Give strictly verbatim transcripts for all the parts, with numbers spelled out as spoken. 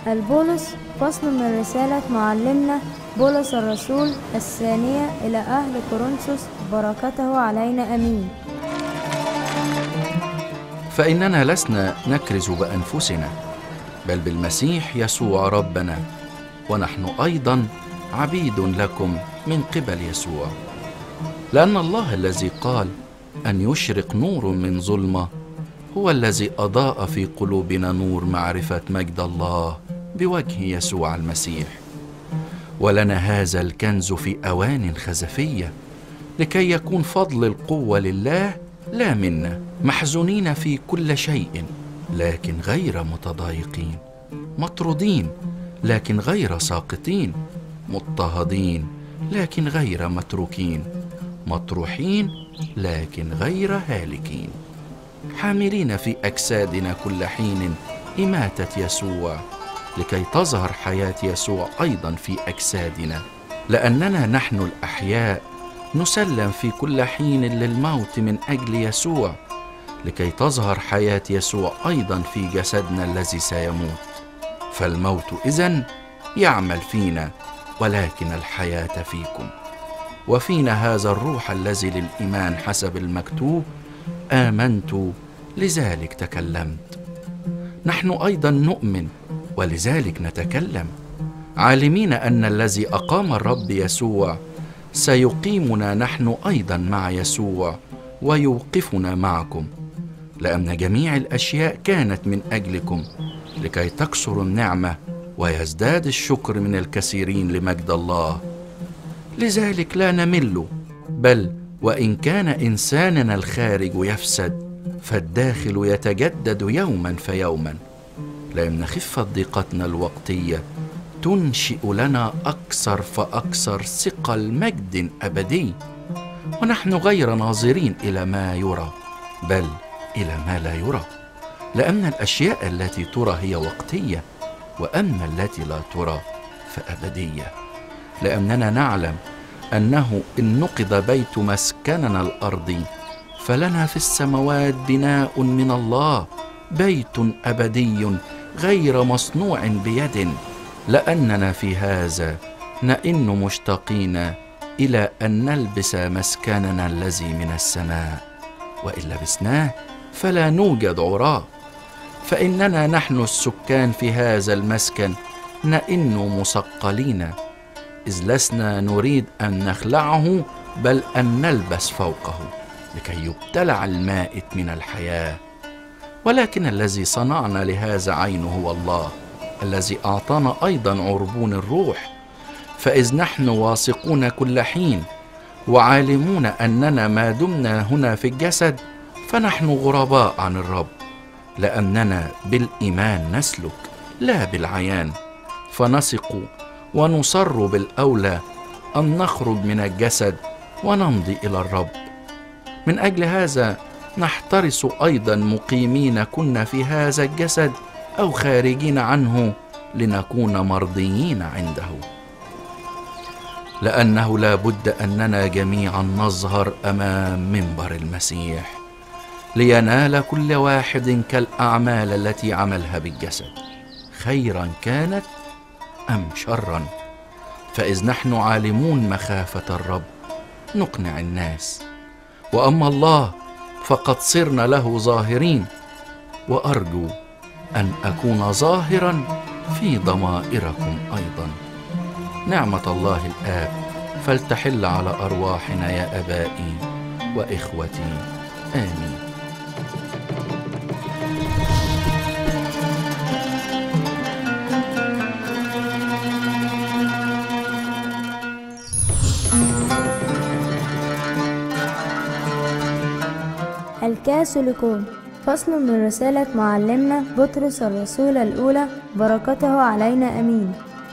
البولس فصل من رسالة معلمنا بولس الرسول الثانية إلى أهل كورنثوس، بركته علينا أمين. فإننا لسنا نكرز بأنفسنا، بل بالمسيح يسوع ربنا، ونحن أيضا عبيد لكم من قبل يسوع. لأن الله الذي قال أن يشرق نور من ظلمة هو الذي أضاء في قلوبنا نور معرفة مجد الله بوجه يسوع المسيح. ولنا هذا الكنز في أوان خزفية، لكي يكون فضل القوة لله لا منا، محزونين في كل شيء لكن غير متضايقين، مطرودين لكن غير ساقطين، مضطهدين لكن غير متروكين، مطروحين لكن غير هالكين، حاملين في أجسادنا كل حين إماتة يسوع، لكي تظهر حياة يسوع أيضا في أجسادنا. لأننا نحن الأحياء نسلم في كل حين للموت من أجل يسوع، لكي تظهر حياة يسوع أيضا في جسدنا الذي سيموت. فالموت إذن يعمل فينا، ولكن الحياة فيكم. وفينا هذا الروح الذي للإيمان حسب المكتوب: آمنت لذلك تكلمت. نحن أيضا نؤمن ولذلك نتكلم، عالمين أن الذي أقام الرب يسوع سيقيمنا نحن أيضا مع يسوع ويوقفنا معكم، لأن جميع الأشياء كانت من أجلكم، لكي تكثر النعمة ويزداد الشكر من الكثيرين لمجد الله. لذلك لا نمل، بل وإن كان إنساننا الخارج يفسد فالداخل يتجدد يوما فيوما، لأن خفة ضيقتنا الوقتية تنشئ لنا أكثر فأكثر ثقل مجد أبدي، ونحن غير ناظرين إلى ما يرى بل إلى ما لا يرى، لأن الأشياء التي ترى هي وقتية، وأما التي لا ترى فأبدية. لأننا نعلم أنه إن نقض بيت مسكننا الأرضي فلنا في السماوات بناء من الله، بيت أبدي غير مصنوع بيد. لأننا في هذا نئن مشتاقين إلى أن نلبس مسكننا الذي من السماء، وإن لبسناه فلا نوجد عراة. فإننا نحن السكان في هذا المسكن نئن مثقلين، إذ لسنا نريد أن نخلعه بل أن نلبس فوقه، لكي يبتلع المائت من الحياة. ولكن الذي صنعنا لهذا عينه هو الله، الذي أعطانا أيضا عربون الروح. فإذ نحن واثقون كل حين وعالمون أننا ما دمنا هنا في الجسد فنحن غرباء عن الرب، لأننا بالإيمان نسلك لا بالعيان، فنثق ونصر بالأولى أن نخرج من الجسد ونمضي إلى الرب. من أجل هذا نحترس أيضا مقيمين كنا في هذا الجسد أو خارجين عنه، لنكون مرضيين عنده. لأنه لا بد أننا جميعا نظهر أمام منبر المسيح، لينال كل واحد كالأعمال التي عملها بالجسد، خيرا كانت أم شرا. فإذ نحن عالمون مخافة الرب نقنع الناس، وأما الله فقد صرنا له ظاهرين، وأرجو أن أكون ظاهرا في ضمائركم أيضا. نعمة الله الآب فلتحل على أرواحنا يا أبائي وإخوتي، آمين. الكاثوليكون فصل من رسالة معلمنا بطرس الرسول الأولى، بركته علينا أمين.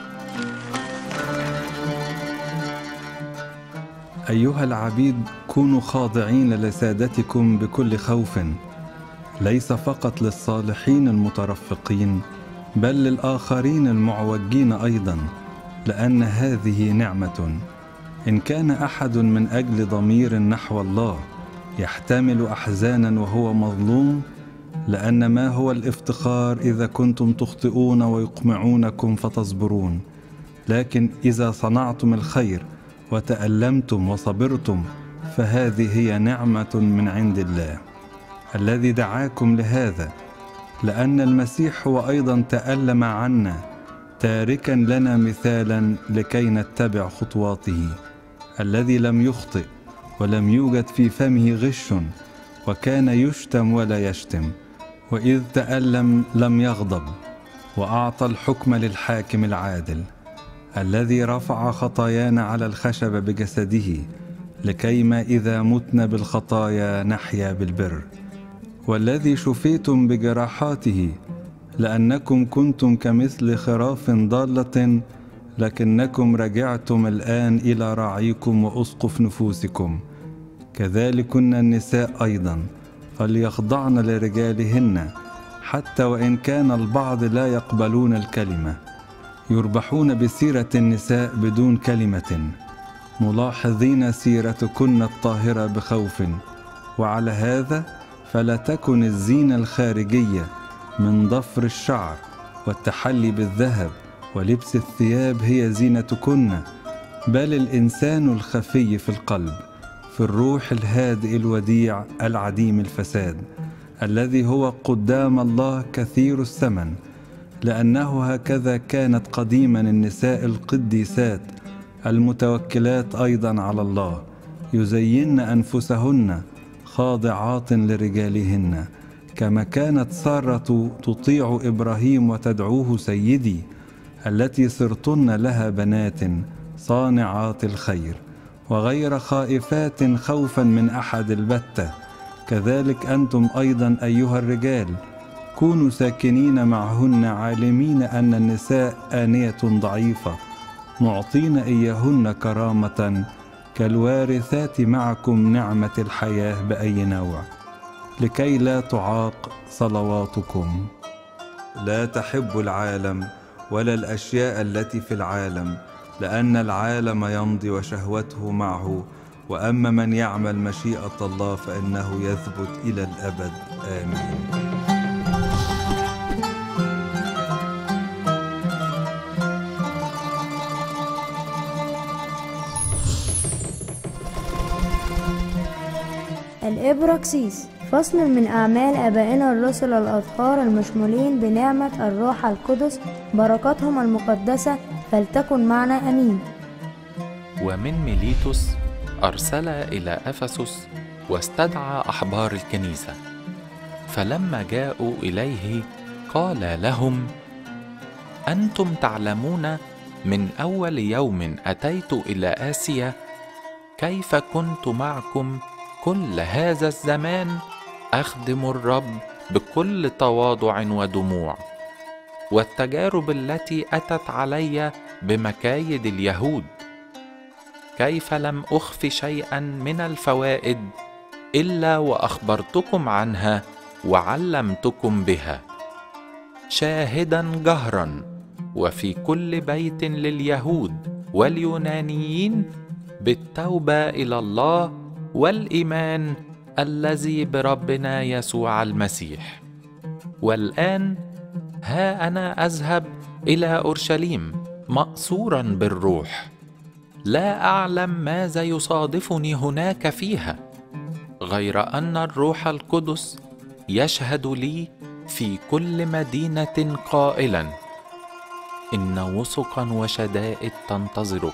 أيها العبيد، كونوا خاضعين لسادتكم بكل خوف، ليس فقط للصالحين المترفقين بل للآخرين المعوجين أيضا، لأن هذه نعمة. إن كان أحد من أجل ضمير نحو الله يحتمل أحزانا وهو مظلوم، لأن ما هو الافتخار إذا كنتم تخطئون ويقمعونكم فتصبرون؟ لكن إذا صنعتم الخير وتألمتم وصبرتم فهذه هي نعمة من عند الله الذي دعاكم لهذا، لأن المسيح هو أيضا تألم عنا تاركا لنا مثالا لكي نتبع خطواته، الذي لم يخطئ ولم يوجد في فمه غش، وكان يشتم ولا يشتم، وإذ تألم لم يغضب، وأعطى الحكم للحاكم العادل الذي رفع خطايانا على الخشب بجسده، لكيما إذا متنا بالخطايا نحيا بالبر، والذي شفيتم بجراحاته، لأنكم كنتم كمثل خراف ضالة، لكنكم رجعتم الآن إلى راعيكم وأسقف نفوسكم. كذلكن النساء أيضا فليخضعن لرجالهن، حتى وإن كان البعض لا يقبلون الكلمة، يربحون بسيرة النساء بدون كلمة، ملاحظين سيرتكن الطاهرة بخوف. وعلى هذا فلا تكن الزينة الخارجية من ضفر الشعر والتحلي بالذهب ولبس الثياب هي زينتكن، بل الإنسان الخفي في القلب، في الروح الهادئ الوديع العديم الفساد، الذي هو قدام الله كثير الثمن، لأنه هكذا كانت قديما النساء القديسات المتوكلات أيضا على الله، يزين أنفسهن خاضعات لرجالهن، كما كانت سارة تطيع إبراهيم وتدعوه سيدي، التي صرتن لها بنات صانعات الخير، وغير خائفات خوفا من أحد البتة. كذلك أنتم أيضا أيها الرجال كونوا ساكنين معهن، عالمين أن النساء آنية ضعيفة، معطين إياهن كرامة كالوارثات معكم نعمة الحياة بأي نوع، لكي لا تعاق صلواتكم. لا تحبوا العالم ولا الأشياء التي في العالم، لأن العالم يمضي وشهوته معه، وأما من يعمل مشيئة الله فإنه يثبت إلى الأبد. آمين. الإبراكسيس فصل من أعمال آبائنا الرسل الأطهار المشمولين بنعمة الروح القدس، بركاتهم المقدسة فلتكن معنا. أمين. ومن ميليتوس أرسل إلى أفسس واستدعى أحبار الكنيسة، فلما جاءوا إليه قال لهم: أنتم تعلمون من أول يوم أتيت إلى آسيا كيف كنت معكم كل هذا الزمان أخدم الرب بكل تواضع ودموع، والتجارب التي أتت علي بمكايد اليهود، كيف لم أخف شيئا من الفوائد إلا وأخبرتكم عنها وعلمتكم بها، شاهدا جهرا وفي كل بيت لليهود واليونانيين بالتوبة إلى الله والإيمان الذي بربنا يسوع المسيح. والآن ها أنا أذهب إلى أورشليم مأسورا بالروح، لا أعلم ماذا يصادفني هناك فيها، غير أن الروح القدس يشهد لي في كل مدينة قائلا: إن وثقا وشدائد تنتظرك.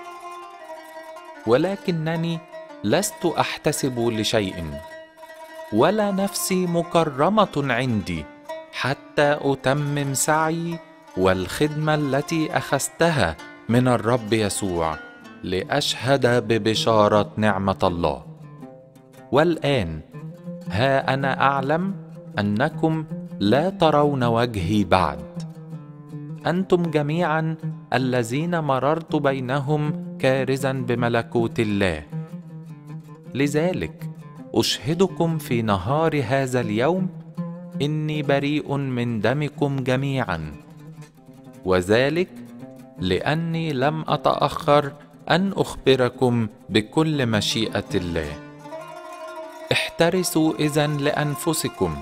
ولكنني لست أحتسب لشيء، ولا نفسي مكرمة عندي، حتى أتمم سعي والخدمة التي أخذتها من الرب يسوع لأشهد ببشارة نعمة الله. والآن ها أنا أعلم أنكم لا ترون وجهي بعد، أنتم جميعا الذين مررت بينهم كارزا بملكوت الله. لذلك أشهدكم في نهار هذا اليوم إني بريء من دمكم جميعا، وذلك لأني لم أتأخر أن أخبركم بكل مشيئة الله. احترسوا إذن لأنفسكم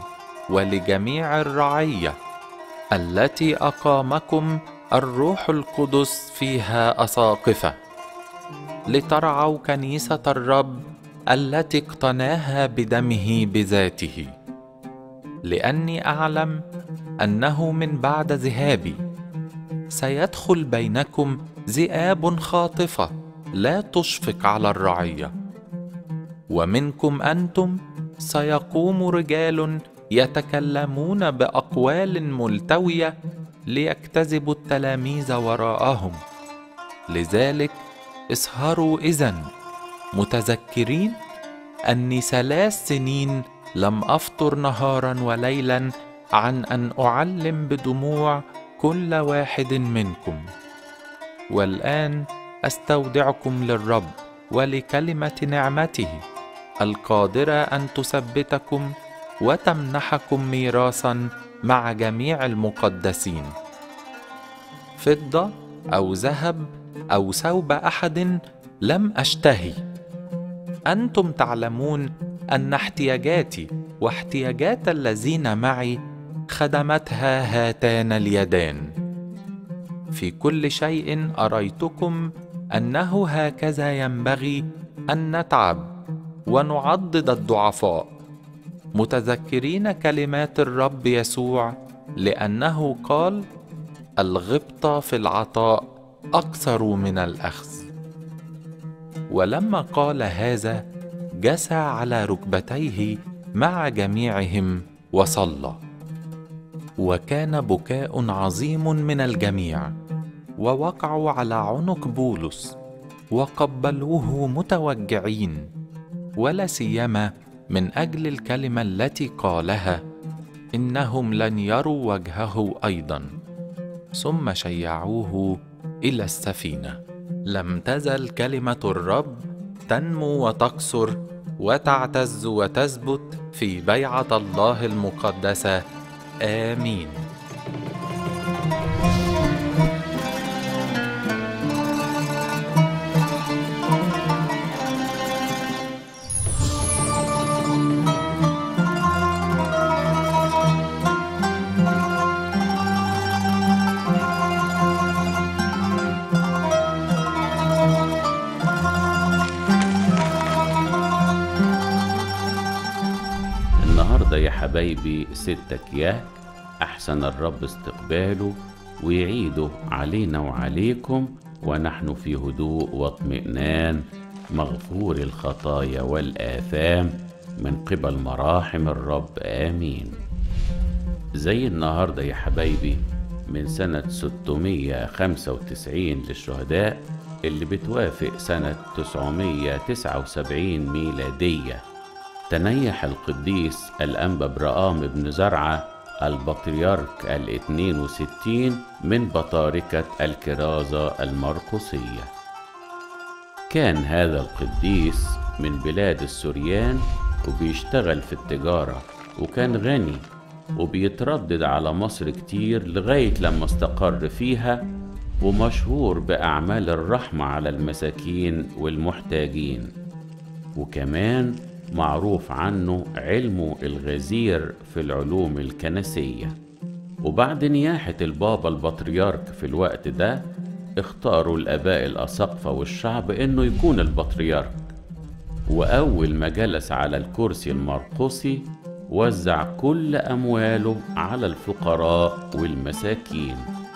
ولجميع الرعية التي أقامكم الروح القدس فيها أساقفة، لترعوا كنيسة الرب التي اقتناها بدمه بذاته. لأني أعلم أنه من بعد ذهابي سيدخل بينكم ذئاب خاطفة لا تشفق على الرعية، ومنكم أنتم سيقوم رجال يتكلمون بأقوال ملتوية ليجتذبوا التلاميذ وراءهم. لذلك اسهروا إذن، متذكرين أني ثلاث سنين لم أفطر نهارا وليلا عن أن أعلم بدموع كل واحد منكم. والآن أستودعكم للرب ولكلمة نعمته القادرة أن تثبتكم وتمنحكم ميراثا مع جميع المقدسين. فضة أو ذهب أو ثوب أحد لم أشتهي. أنتم تعلمون أن احتياجاتي واحتياجات الذين معي خدمتها هاتان اليدان. في كل شيء أريتكم أنه هكذا ينبغي أن نتعب ونعضد الضعفاء، متذكرين كلمات الرب يسوع، لأنه قال: الغبطة في العطاء أكثر من الأخذ. ولما قال هذا جثى على ركبتيه مع جميعهم وصلى. وكان بكاء عظيم من الجميع، ووقعوا على عنق بولس وقبلوه متوجعين، ولا سيما من أجل الكلمة التي قالها إنهم لن يروا وجهه أيضا. ثم شيعوه إلى السفينة. لم تزل كلمة الرب تنمو وتكثر وتعتز وتثبت في بيعة الله المقدسة. آمين. النهارده يا حبايبي ستة كياك، أحسن الرب استقباله ويعيده علينا وعليكم، ونحن في هدوء واطمئنان مغفور الخطايا والآثام من قبل مراحم الرب. آمين. زي النهارده يا حبايبي من سنة ستمائة وخمسة وتسعين للشهداء، اللي بتوافق سنة تسعمائة وتسعة وسبعين ميلادية، تنيح القديس الأنبا برقام بن زرعة البطريرك الاثنين وستين من بطاركة الكرازة المرقسية. كان هذا القديس من بلاد السوريان وبيشتغل في التجارة، وكان غني وبيتردد على مصر كتير لغاية لما استقر فيها، ومشهور بأعمال الرحمة على المساكين والمحتاجين، وكمان معروف عنه علمه الغزير في العلوم الكنسية. وبعد نياحة البابا البطريرك في الوقت ده، اختاروا الآباء الأساقفة والشعب إنه يكون البطريرك. وأول ما جلس على الكرسي المرقسي وزع كل أمواله على الفقراء والمساكين،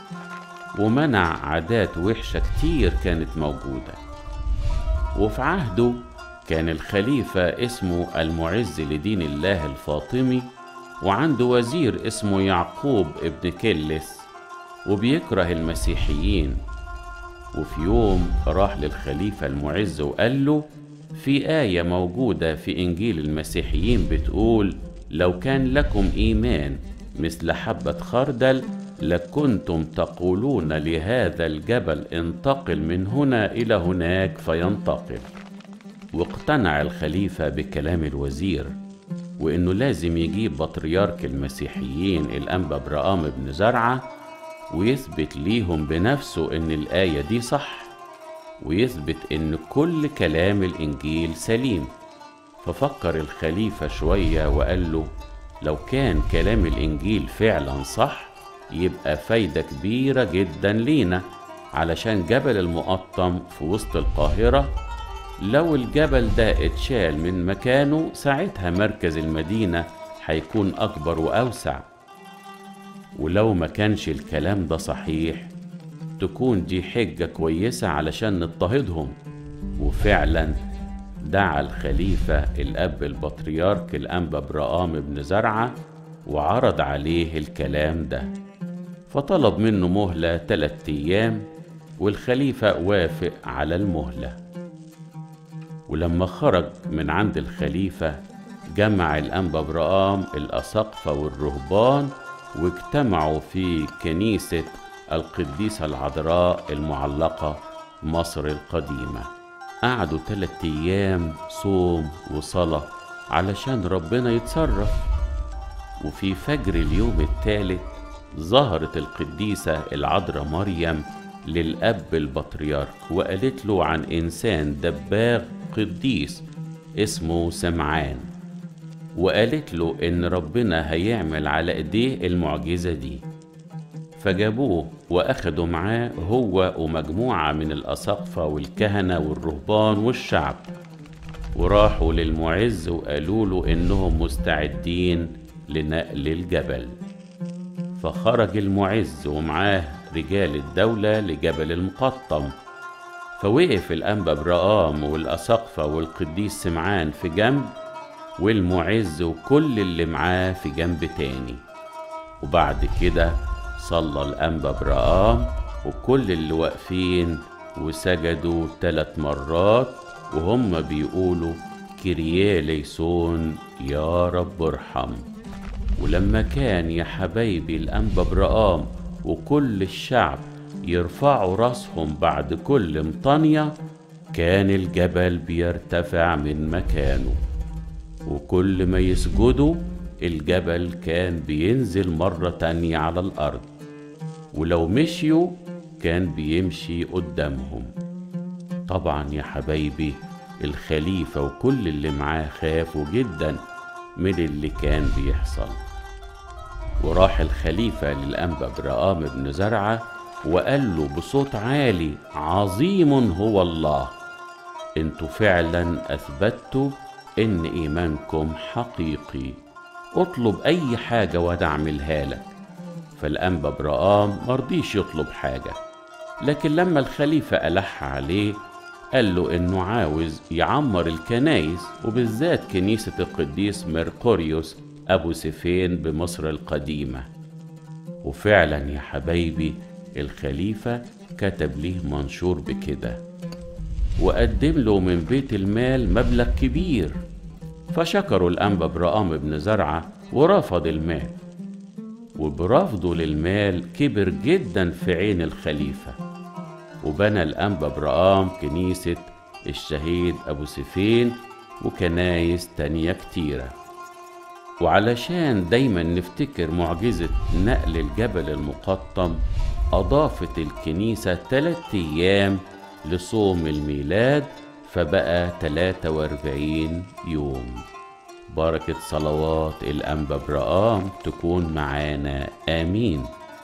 ومنع عادات وحشة كتير كانت موجودة. وفي عهده كان الخليفة اسمه المعز لدين الله الفاطمي، وعنده وزير اسمه يعقوب ابن كلس، وبيكره المسيحيين. وفي يوم راح للخليفة المعز وقال له: في آية موجودة في إنجيل المسيحيين بتقول: لو كان لكم إيمان مثل حبة خردل لكنتم تقولون لهذا الجبل انتقل من هنا إلى هناك فينتقل. واقتنع الخليفة بكلام الوزير، وإنه لازم يجيب بطريرك المسيحيين الأنبا برقام بن زرعة ويثبت ليهم بنفسه إن الآية دي صح، ويثبت إن كل كلام الإنجيل سليم. ففكر الخليفة شوية وقال له: لو كان كلام الإنجيل فعلا صح يبقى فايدة كبيرة جدا لينا، علشان جبل المقطم في وسط القاهرة لو الجبل ده اتشال من مكانه ساعتها مركز المدينة هيكون أكبر وأوسع. ولو ما كانش الكلام ده صحيح تكون دي حجة كويسة علشان نضطهدهم. وفعلا دعا الخليفة الأب البطريرك الأنبا برقام بن زرعة وعرض عليه الكلام ده، فطلب منه مهلة تلات أيام، والخليفة وافق على المهلة. ولما خرج من عند الخليفة جمع الأنبا برقام الأساقفة والرهبان واجتمعوا في كنيسة القديسة العذراء المعلقة مصر القديمة. قعدوا تلات أيام صوم وصلاة علشان ربنا يتصرف. وفي فجر اليوم الثالث ظهرت القديسة العذراء مريم للأب البطريرك وقالت له عن إنسان دباغ قديس اسمه سمعان، وقالت له إن ربنا هيعمل على إيديه المعجزة دي. فجابوه وأخدوا معاه هو ومجموعة من الأساقفة والكهنة والرهبان والشعب، وراحوا للمعز وقالوا له إنهم مستعدين لنقل الجبل. فخرج المعز ومعاه رجال الدولة لجبل المقطم، فوقف الأنبا برقام والأساقفة والقديس سمعان في جنب، والمعز وكل اللي معاه في جنب تاني. وبعد كده صلى الأنبا برقام وكل اللي واقفين وسجدوا ثلاث مرات وهم بيقولوا كيريا ليسون يا رب ارحم. ولما كان يا حبايبي الأنبا برقام وكل الشعب يرفعوا راسهم بعد كل مطانية كان الجبل بيرتفع من مكانه، وكل ما يسجدوا الجبل كان بينزل مرة تانية على الأرض، ولو مشيوا كان بيمشي قدامهم. طبعا يا حبايبي الخليفة وكل اللي معاه خافوا جدا من اللي كان بيحصل. وراح الخليفة للأنبا برقام بن زرعة وقال له بصوت عالي عظيم هو الله، انتوا فعلا أثبتوا إن إيمانكم حقيقي، اطلب أي حاجة وأنا أعملها لك. فالأنبا برقام مرضيش يطلب حاجة، لكن لما الخليفة ألح عليه قال له إنه عاوز يعمر الكنايس وبالذات كنيسة القديس مرقوريوس أبو سفين بمصر القديمة. وفعلا يا حبايبي الخليفة كتب ليه منشور بكده وقدم له من بيت المال مبلغ كبير، فشكروا الأنبا برقام بن زرعة ورفض المال. وبرفضه للمال كبر جدا في عين الخليفة، وبنى الأنبا برقام كنيسة الشهيد أبو سفين وكنايس تانية كتيرة. وعلشان دايما نفتكر معجزة نقل الجبل المقطم أضافت الكنيسة تلات أيام لصوم الميلاد فبقى تلاتة واربعين يوم. بركة صلوات الأنبا برقام تكون معانا آمين.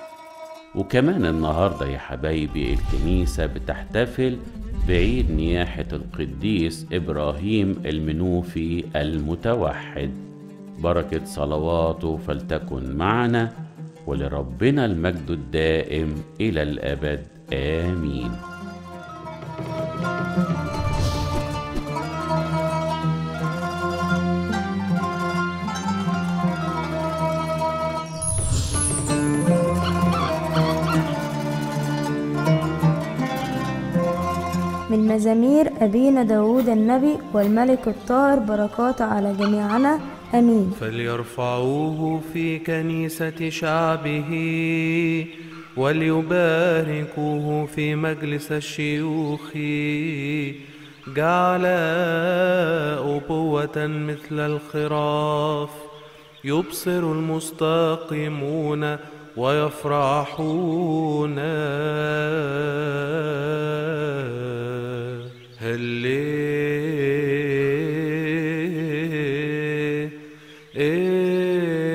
وكمان النهاردة يا حبايبي الكنيسة بتحتفل بعيد نياحة القديس إبراهيم المنوفي المتوحد. بركة صلواته فلتكن معنا، ولربنا المجد الدائم إلى الأبد آمين. من مزامير أبينا داود النبي والملك الطاهر بركات على جميعنا آمين. فليرفعوه في كنيسة شعبه وليباركوه في مجلس الشيوخ. جعل أبوة مثل الخراف يبصر المستقيمون ويفرحون. هللويا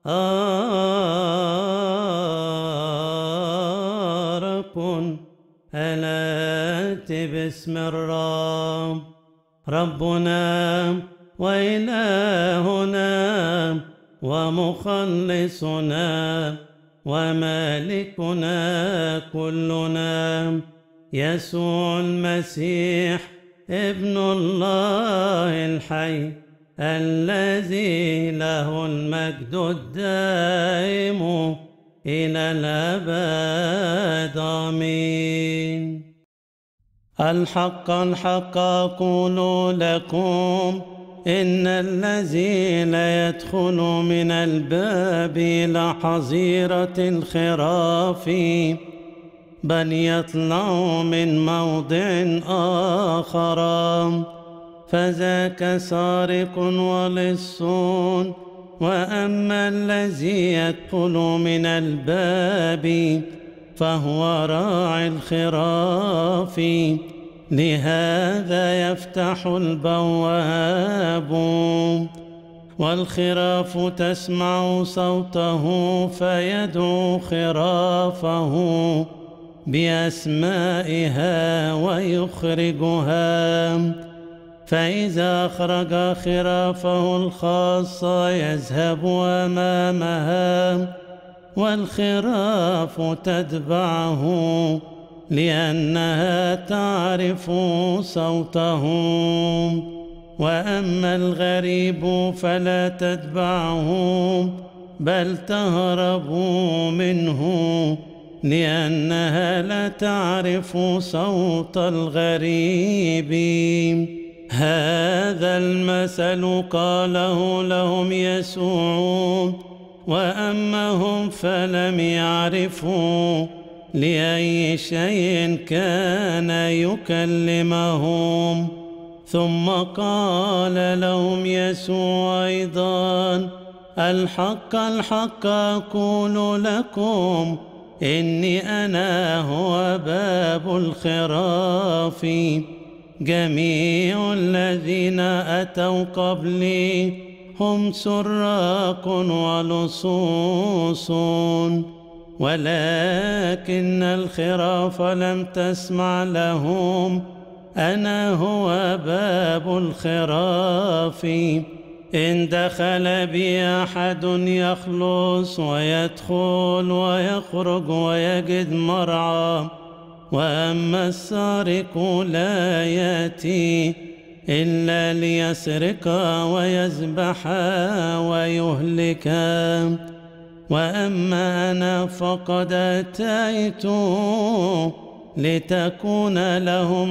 رب الآتي باسم الرب ربنا وإلهنا ومخلصنا ومالكنا كلنا يسوع المسيح ابن الله الحي الذي له المجد الدائم إلى الأبد آمين. الحق الحق أقول لكم إن الذي لا يدخل من الباب إلى حظيرة الخراف بل يطلع من موضع آخر فذاك سارق ولص، وأما الذي يدخل من الباب فهو راعي الخراف. لهذا يفتح البواب والخراف تسمع صوته فيدعو خرافه بأسمائها ويخرجها، فإذا أخرج خرافه الخاصة يذهب أمامها والخراف تتبعه لأنها تعرف صوته، وأما الغريب فلا تتبعه بل تهرب منه لأنها لا تعرف صوت الغريب. هذا المثل قاله لهم يسوع، وأما هم فلم يعرفوا لأي شيء كان يكلمهم. ثم قال لهم يسوع أيضا: الحق الحق أقول لكم إني أنا هو باب الخراف. جميع الذين أتوا قبلي هم سراق ولصوص، ولكن الخراف لم تسمع لهم. أنا هو باب الخراف. إن دخل بي أحد يخلص ويدخل ويخرج ويجد مرعى، وأما السارق لا يأتي إلا ليسرق ويذبح ويهلك. وأما أنا فقد أتيت لتكون لهم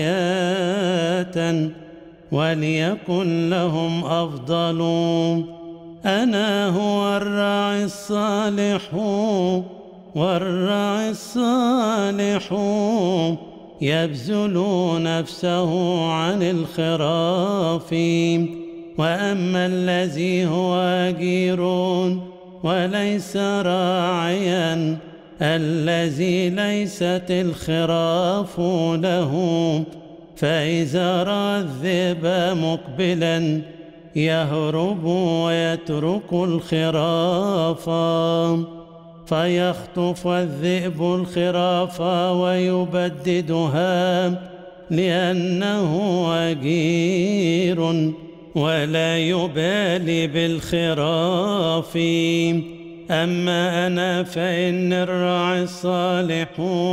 حياة وليكن لهم أفضل. أنا هو الراعي الصالح، والراعي الصالح يبذل نفسه عن الخراف. وأما الذي هو أجير وليس راعيا، الذي ليست الخراف له، فإذا رأى الذئب مقبلا يهرب ويترك الخراف، فيخطف الذئب الخراف ويبددها، لأنه أجير ولا يبالي بالخراف. أما أنا فإن الراعي الصالح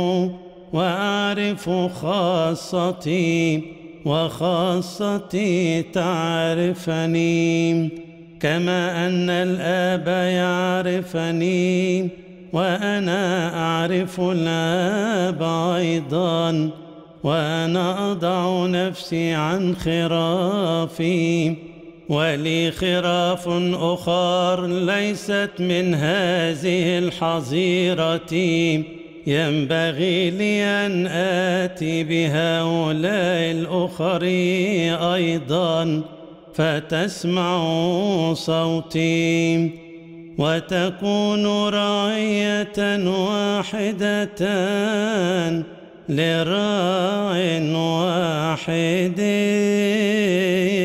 وأعرف خاصتي، وخاصتي تعرفني، كما أن الآب يعرفني وأنا أعرف الآب أيضا، وأنا أضع نفسي عن خرافي. ولي خراف أخر ليست من هذه الحظيرة، ينبغي لي أن آتي بهؤلاء الأخر أيضا فتسمعوا صوتي، وتكون رعية واحدة لراع واحد.